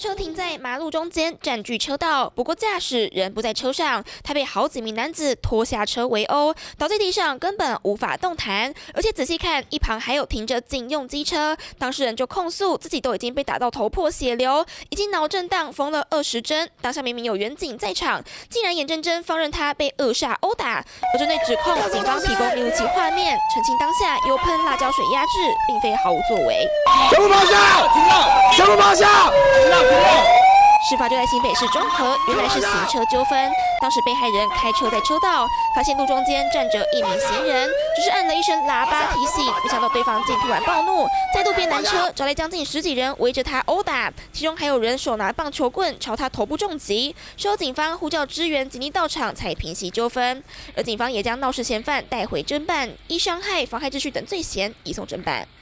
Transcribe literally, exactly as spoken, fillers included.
车停在马路中间，占据车道。不过驾驶人不在车上，他被好几名男子拖下车围殴，倒在地上，根本无法动弹。而且仔细看，一旁还有停着警用机车。当事人就控诉自己都已经被打到头破血流，已经脑震荡缝了二十针。当下明明有远警在场，竟然眼睁睁放任他被扼杀殴打。而针对指控，警方提供密录器画面，澄清当下有喷辣椒水压制，并非毫无作为。 全部趴下！全部趴下！ 事发就在新北市中和，原来是行车纠纷。当时被害人开车在车道，发现路中间站着一名行人，只是按了一声喇叭提醒，没想到对方竟突然暴怒，在路边拦车，找来将近十几人围着他殴打，其中还有人手拿棒球棍朝他头部重击。事后警方呼叫支援，紧急到场才平息纠纷。而警方也将闹事嫌犯带回侦办，依伤害、妨害秩序等罪嫌移送侦办。